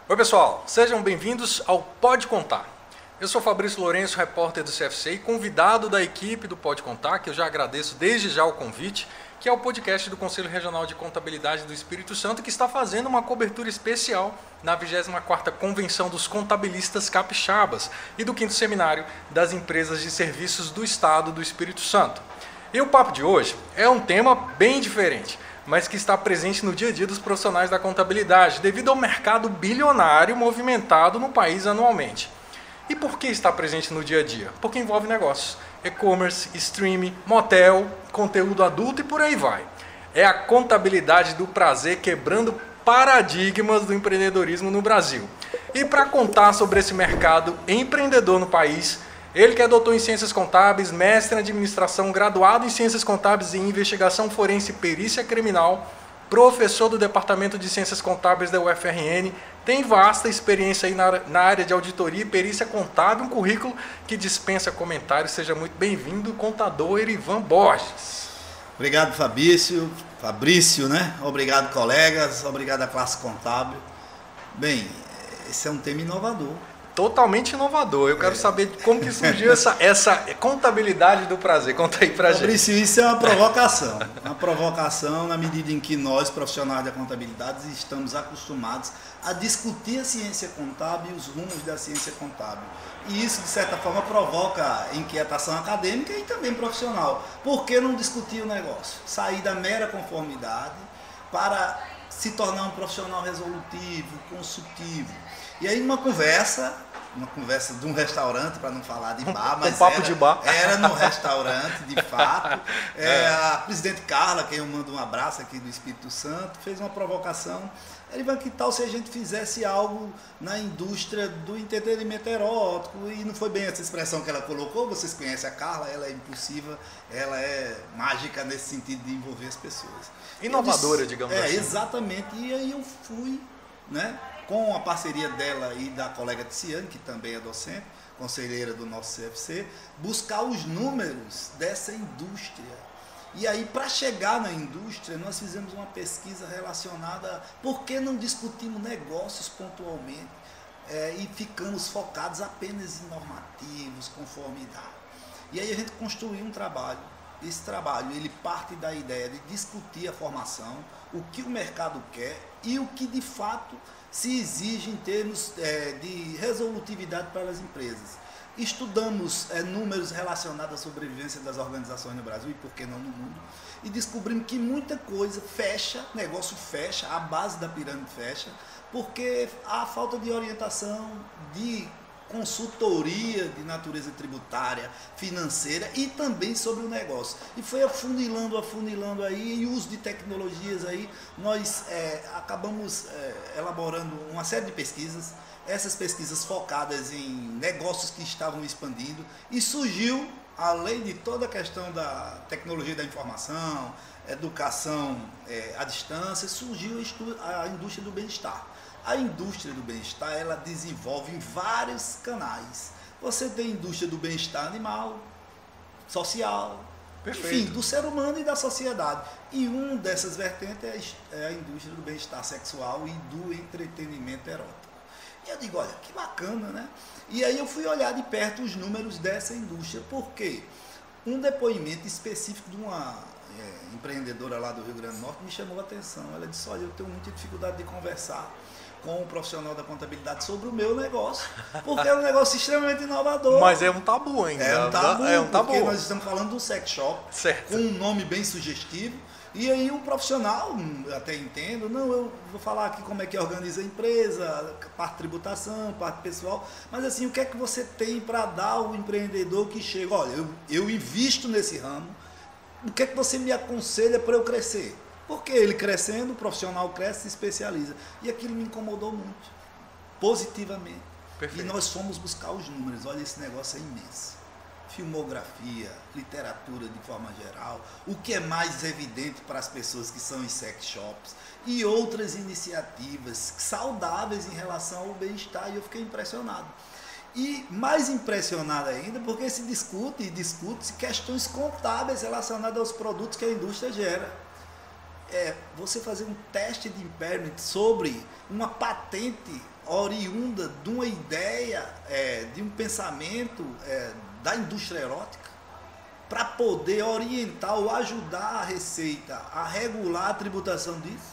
Oi pessoal, sejam bem-vindos ao Pode Contar. Eu sou Fabrício Lourenço, repórter do CFC e convidado da equipe do Pode Contar, que eu já agradeço desde já o convite, que é o podcast do Conselho Regional de Contabilidade do Espírito Santo, que está fazendo uma cobertura especial na 24ª Convenção dos Contabilistas Capixabas e do 5º Seminário das Empresas de Serviços do Estado do Espírito Santo. E o papo de hoje é um tema bem diferente, mas que está presente no dia a dia dos profissionais da contabilidade, devido ao mercado bilionário movimentado no país anualmente. E por que está presente no dia a dia? Porque envolve negócios, e-commerce, streaming, motel, conteúdo adulto e por aí vai. É a contabilidade do prazer quebrando paradigmas do empreendedorismo no Brasil. E para contar sobre esse mercado empreendedor no país, ele que é doutor em Ciências Contábeis, mestre em Administração, graduado em Ciências Contábeis e Investigação Forense e Perícia Criminal, professor do Departamento de Ciências Contábeis da UFRN, tem vasta experiência aí na área de auditoria e perícia contábil, um currículo que dispensa comentários. Seja muito bem-vindo, contador Erivan Borges. Obrigado, Fabrício, né? Obrigado, colegas, obrigado à classe contábil. Bem, esse é um tema inovador. Totalmente inovador. Eu quero saber como que surgiu essa contabilidade do prazer. Conta aí pra gente. Fabrício, isso é uma provocação. Uma provocação na medida em que nós, profissionais da contabilidade, estamos acostumados a discutir a ciência contábil e os rumos da ciência contábil. E isso, de certa forma, provoca inquietação acadêmica e também profissional. Por que não discutir o negócio? Sair da mera conformidade para se tornar um profissional resolutivo, consultivo. E aí, uma conversa de um restaurante, para não falar de bar, mas era no restaurante, de fato. A presidente Carla, quem eu mando um abraço aqui do Espírito Santo, fez uma provocação. Erivan, que tal se a gente fizesse algo na indústria do entretenimento erótico? E não foi bem essa expressão que ela colocou, vocês conhecem a Carla, ela é impulsiva, ela é mágica nesse sentido de envolver as pessoas. Inovadora, digamos assim. Exatamente. E aí eu fui, né, com a parceria dela e da colega Ticiane, que também é docente, conselheira do nosso CFC, buscar os números dessa indústria. E aí, para chegar na indústria, nós fizemos uma pesquisa relacionada a por que não discutimos negócios pontualmente e ficamos focados apenas em normativos, conformidade. E aí a gente construiu um trabalho. Esse trabalho, ele parte da ideia de discutir a formação, o que o mercado quer e o que de fato se exige em termos de resolutividade para as empresas. Estudamos números relacionados à sobrevivência das organizações no Brasil e por que não no mundo, e descobrimos que muita coisa fecha, negócio fecha, a base da pirâmide fecha, porque há falta de orientação, de consultoria de natureza tributária, financeira e também sobre o negócio. E foi afunilando aí, e uso de tecnologias aí, nós acabamos elaborando uma série de pesquisas, essas pesquisas focadas em negócios que estavam expandindo, e surgiu, além de toda a questão da tecnologia da informação, educação à distância, surgiu a indústria do bem-estar. A indústria do bem-estar, ela desenvolve em vários canais. Você tem a indústria do bem-estar animal, social, enfim, do ser humano e da sociedade. E uma dessas vertentes é a indústria do bem-estar sexual e do entretenimento erótico. E eu digo, olha, que bacana, né? E aí eu fui olhar de perto os números dessa indústria, porque um depoimento específico de uma empreendedora lá do Rio Grande do Norte me chamou a atenção. Ela disse, olha, eu tenho muita dificuldade de conversar com o profissional da contabilidade sobre o meu negócio, porque é um negócio extremamente inovador. Mas é um tabu ainda. É um tabu, porque nós estamos falando de um sex shop, certo, com um nome bem sugestivo, e aí um profissional, eu até entendo, não, eu vou falar aqui como é que organiza a empresa, parte de tributação, parte pessoal, mas assim, o que é que você tem para dar ao empreendedor que chega, olha, eu invisto nesse ramo, o que é que você me aconselha para eu crescer? Porque ele crescendo, o profissional cresce, se especializa. E aquilo me incomodou muito, positivamente. Perfeito. E nós fomos buscar os números. Olha, esse negócio é imenso. Filmografia, literatura de forma geral, o que é mais evidente para as pessoas que são em sex shops e outras iniciativas saudáveis em relação ao bem-estar. E eu fiquei impressionado. E mais impressionado ainda porque se discute-se questões contábeis relacionadas aos produtos que a indústria gera. Você fazer um teste de impairment sobre uma patente oriunda de uma ideia, de um pensamento da indústria erótica, para poder orientar ou ajudar a Receita a regular a tributação disso?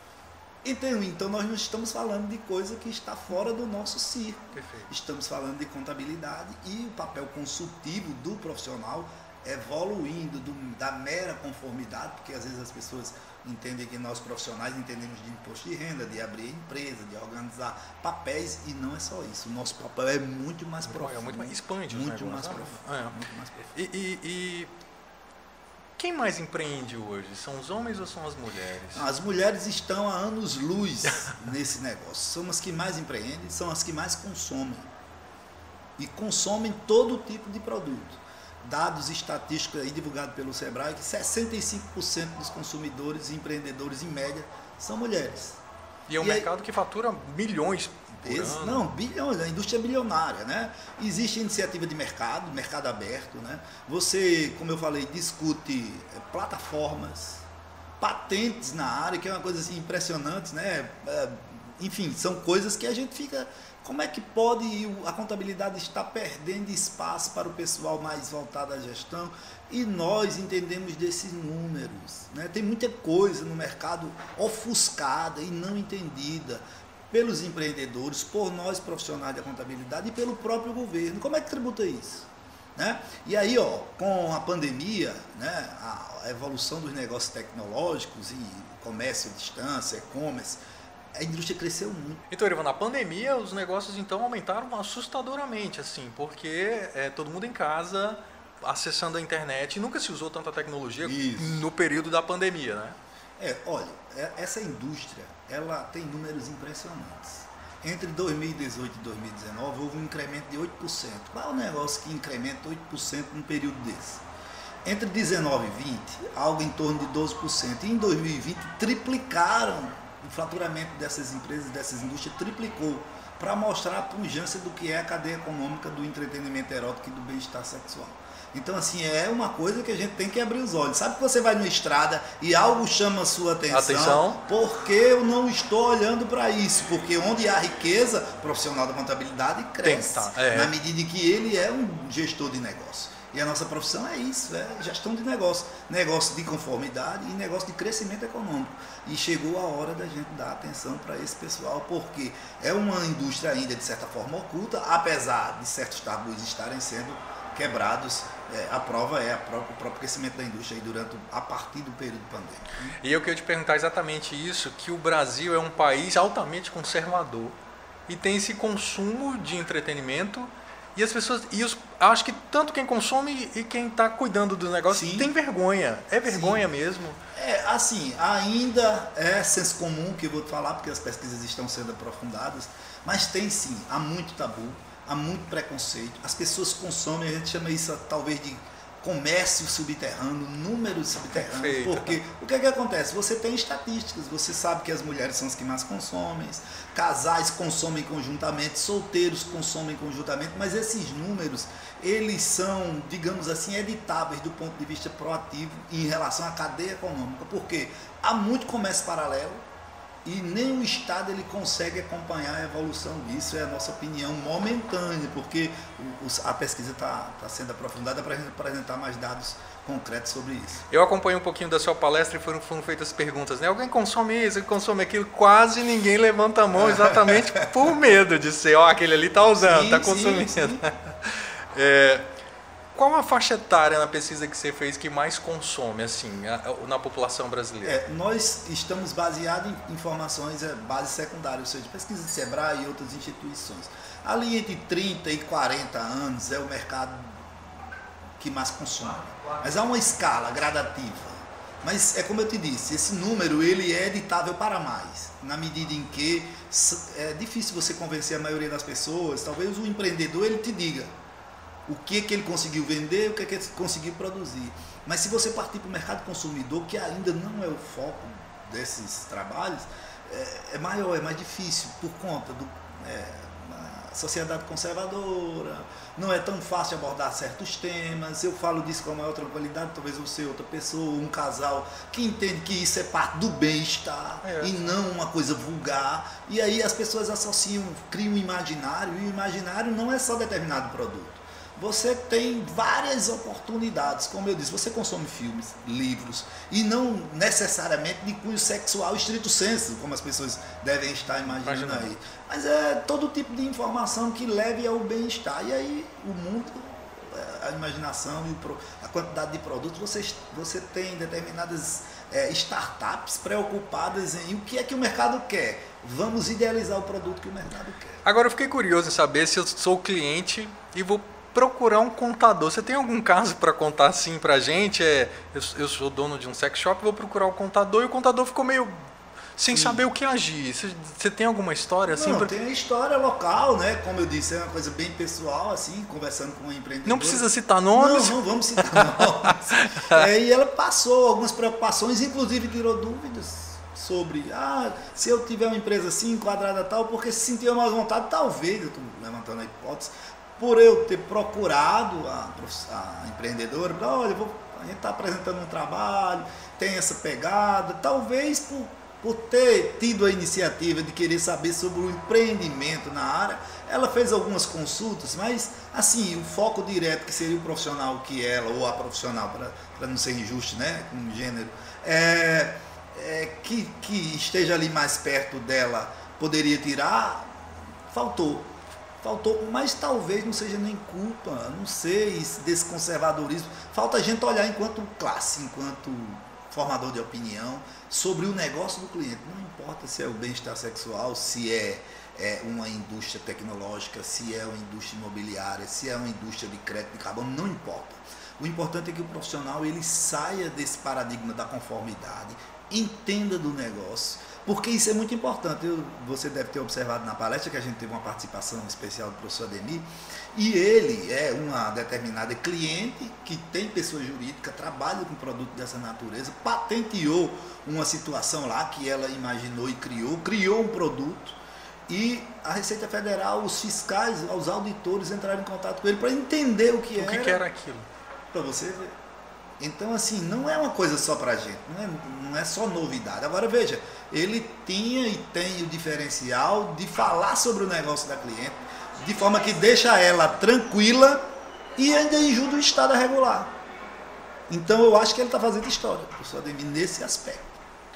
Então nós não estamos falando de coisa que está fora do nosso circo. Perfeito. Estamos falando de contabilidade e o papel consultivo do profissional evoluindo da mera conformidade, porque às vezes as pessoas entendem que nós profissionais entendemos de imposto de renda, de abrir empresa, de organizar papéis, e não é só isso. O nosso papel é muito mais profundo. Muito mais, expande muito os mais negócios. profundo. Muito mais profundo. E quem mais empreende hoje? São os homens ou são as mulheres? As mulheres estão há anos-luz nesse negócio. São as que mais empreendem, são as que mais consomem. E consomem todo tipo de produto. Dados estatísticos aí divulgados pelo Sebrae, que 65% dos consumidores e empreendedores, em média, são mulheres. E é um mercado que fatura milhões por ano. Não, bilhões, a indústria é bilionária, né? Existe iniciativa de mercado aberto, né? Você, como eu falei, discute plataformas, patentes na área, que é uma coisa assim impressionante, né? Enfim, são coisas que a gente fica... Como é que pode a contabilidade estar perdendo espaço para o pessoal mais voltado à gestão? E nós entendemos desses números, né? Tem muita coisa no mercado ofuscada e não entendida pelos empreendedores, por nós profissionais da contabilidade e pelo próprio governo. Como é que tributa isso? Né? E aí, com a pandemia, né, a evolução dos negócios tecnológicos e comércio à distância, e-commerce, a indústria cresceu muito. Então, Erivan, na pandemia os negócios então aumentaram assustadoramente, assim, porque todo mundo em casa, acessando a internet, e nunca se usou tanta tecnologia no período da pandemia, né? Olha, essa indústria, ela tem números impressionantes. Entre 2018 e 2019 houve um incremento de 8%. Qual é o negócio que incrementa 8% num período desse? Entre 19 e 20, algo em torno de 12%. E em 2020 triplicaram o faturamento dessas empresas, dessas indústrias, triplicou, para mostrar a pujança do que é a cadeia econômica do entretenimento erótico e do bem-estar sexual. Então, assim, é uma coisa que a gente tem que abrir os olhos. Sabe que você vai numa estrada e algo chama a sua atenção? Porque eu não estou olhando para isso. Porque onde há riqueza, o profissional da contabilidade cresce, na medida em que ele é um gestor de negócio. E a nossa profissão é isso, é gestão de negócio. Negócio de conformidade e negócio de crescimento econômico. E chegou a hora da gente dar atenção para esse pessoal, porque é uma indústria ainda, de certa forma, oculta, apesar de certos tabus estarem sendo quebrados. A prova é o próprio crescimento da indústria aí a partir do período pandêmico. E eu queria te perguntar exatamente isso, que o Brasil é um país altamente conservador e tem esse consumo de entretenimento. E as pessoas, acho que tanto quem consome e quem está cuidando do negócio tem vergonha. É vergonha mesmo. Assim, ainda é senso comum que eu vou te falar, porque as pesquisas estão sendo aprofundadas, mas tem sim, há muito tabu, há muito preconceito. As pessoas consomem, a gente chama isso talvez de comércio subterrâneo, números subterrâneos. Perfeito. Porque o que acontece? Você tem estatísticas, você sabe que as mulheres são as que mais consomem, casais consomem conjuntamente, solteiros consomem conjuntamente, mas esses números, eles são, digamos assim, editáveis do ponto de vista proativo em relação à cadeia econômica, porque há muito comércio paralelo e nem o Estado ele consegue acompanhar a evolução disso. É a nossa opinião momentânea, porque a pesquisa está sendo aprofundada para a gente apresentar mais dados concretos sobre isso. Eu acompanhei um pouquinho da sua palestra e foram feitas perguntas, né? Alguém consome isso, alguém consome aquilo? Quase ninguém levanta a mão exatamente por medo de ser, aquele ali está usando, está consumindo. Sim. Qual a faixa etária na pesquisa que você fez que mais consome, assim, na população brasileira? Nós estamos baseados em informações base secundária, ou seja, pesquisa de Sebrae e outras instituições. Ali entre 30 e 40 anos é o mercado que mais consome. Mas há uma escala gradativa. Mas é como eu te disse, esse número ele é editável para mais, na medida em que é difícil você convencer a maioria das pessoas. Talvez o empreendedor ele te diga o que ele conseguiu vender, o que ele conseguiu produzir. Mas se você partir para o mercado consumidor, que ainda não é o foco desses trabalhos, é maior, é mais difícil, por conta sociedade conservadora, não é tão fácil abordar certos temas. Eu falo disso com a maior tranquilidade, talvez você outra pessoa, um casal que entende que isso é parte do bem-estar e não uma coisa vulgar. E aí as pessoas associam, criam um imaginário, e o imaginário não é só determinado produto. Você tem várias oportunidades, como eu disse, você consome filmes, livros, e não necessariamente de cunho sexual estrito sensu, como as pessoas devem estar imaginando aí. Mas é todo tipo de informação que leve ao bem-estar. E aí o mundo, a imaginação e a quantidade de produtos, você tem determinadas startups preocupadas em o que é que o mercado quer. Vamos idealizar o produto que o mercado quer. Agora eu fiquei curioso em saber se eu sou cliente e vou procurar um contador. Você tem algum caso para contar assim pra gente? Eu sou dono de um sex shop, vou procurar o contador e o contador ficou meio sem saber o que agir. Você tem alguma história assim? Não, tem a história local, né? Como eu disse, é uma coisa bem pessoal, assim, conversando com um empreendedor. Não precisa citar nomes? Não vamos citar nomes. E ela passou algumas preocupações, inclusive tirou dúvidas sobre, se eu tiver uma empresa assim, enquadrada tal, porque se sentia mais vontade, talvez, eu estou levantando a hipótese, por eu ter procurado a empreendedora, olha, a gente está apresentando um trabalho, tem essa pegada, talvez por ter tido a iniciativa de querer saber sobre o empreendimento na área, ela fez algumas consultas, mas assim, o foco direto que seria o profissional que ela, ou a profissional, para não ser injusto, né, com o gênero, que esteja ali mais perto dela, poderia tirar, faltou, mas talvez não seja nem culpa, não sei, desse conservadorismo. Falta a gente olhar enquanto classe, enquanto formador de opinião, sobre o negócio do cliente. Não importa se é o bem-estar sexual, se é uma indústria tecnológica, se é uma indústria imobiliária, se é uma indústria de crédito de carbono, não importa. O importante é que o profissional ele saia desse paradigma da conformidade, entenda do negócio, porque isso é muito importante. Você deve ter observado na palestra que a gente teve uma participação especial do professor Ademir, e ele é uma determinada cliente que tem pessoa jurídica, trabalha com produto dessa natureza, patenteou uma situação lá que ela imaginou e criou um produto, e a Receita Federal, os fiscais, os auditores entraram em contato com ele para entender o que era aquilo. Para você ver. Então, assim, não é uma coisa só para a gente, não é só novidade. Agora, veja, ele tinha e tem o diferencial de falar sobre o negócio da cliente, de forma que deixa ela tranquila e ainda ajuda o Estado a regular. Então, eu acho que ele está fazendo história, professor Ademir, nesse aspecto.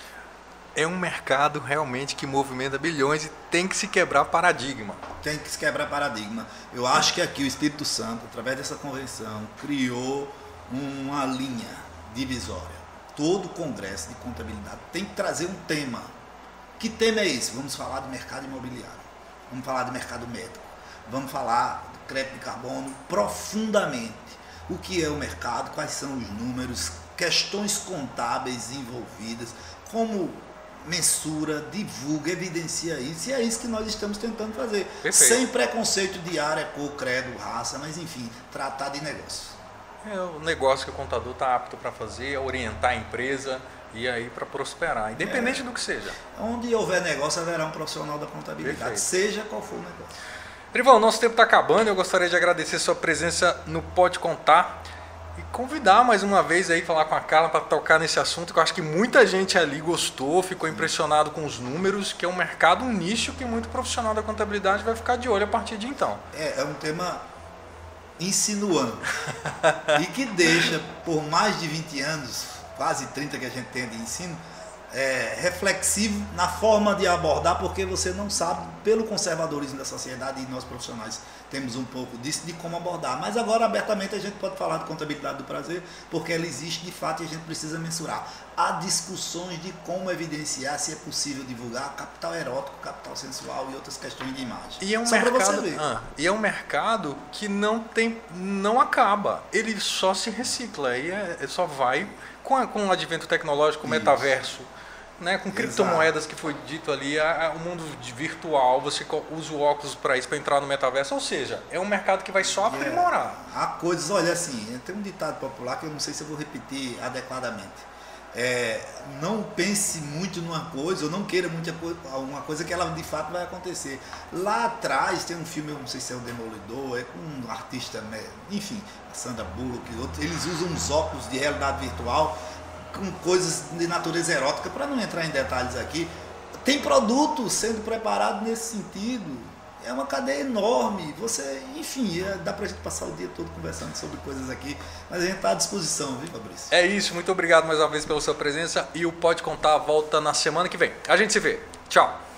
É um mercado realmente que movimenta bilhões e tem que se quebrar paradigma. Tem que se quebrar paradigma. Eu acho que aqui o Espírito Santo, através dessa convenção, criou uma linha divisória. Todo congresso de contabilidade tem que trazer um tema. Que tema é esse? Vamos falar do mercado imobiliário, vamos falar do mercado médico, vamos falar do crédito de carbono profundamente. O que é o mercado, quais são os números, questões contábeis envolvidas, como mensura, divulga, evidencia isso, e é isso que nós estamos tentando fazer. Perfeito. Sem preconceito de área, cor, credo, raça, mas enfim, tratar de negócio. É o negócio que o contador está apto para fazer, orientar a empresa e aí para prosperar, independente do que seja. Onde houver negócio, haverá um profissional da contabilidade, Perfeito. Seja qual for o negócio. Trivão, nosso tempo está acabando, eu gostaria de agradecer sua presença no Pode Contar e convidar mais uma vez aí, falar com a Carla para tocar nesse assunto, que eu acho que muita gente ali gostou, ficou impressionado com os números, que é um mercado, um nicho que muito profissional da contabilidade vai ficar de olho a partir de então. É um tema insinuando e que deixa por mais de 20 anos, quase 30 que a gente tem de ensino, reflexivo na forma de abordar, porque você não sabe, pelo conservadorismo da sociedade, e nós profissionais temos um pouco disso, de como abordar. Mas agora abertamente a gente pode falar de contabilidade do prazer, porque ela existe de fato e a gente precisa mensurar. Há discussões de como evidenciar se é possível divulgar capital erótico, capital sensual e outras questões de imagem. E é um mercado que não acaba, ele só se recicla, e só vai com o advento tecnológico, o metaverso, né, com criptomoedas, que foi dito ali, o mundo virtual, você usa o óculos para isso, para entrar no metaverso, ou seja, é um mercado que vai só aprimorar. Há coisas, olha assim, tem um ditado popular que eu não sei se eu vou repetir adequadamente. não pense muito numa coisa, ou não queira alguma coisa que ela de fato vai acontecer. Lá atrás tem um filme, eu não sei se é o Demolidor, é com um artista, enfim, a Sandra Bullock e outros, eles usam uns óculos de realidade virtual com coisas de natureza erótica, para não entrar em detalhes aqui. Tem produto sendo preparado nesse sentido. É uma cadeia enorme. Enfim, dá pra gente passar o dia todo conversando sobre coisas aqui, mas a gente está à disposição, viu, Fabrício? É isso, muito obrigado mais uma vez pela sua presença e o Pode Contar volta na semana que vem. A gente se vê. Tchau.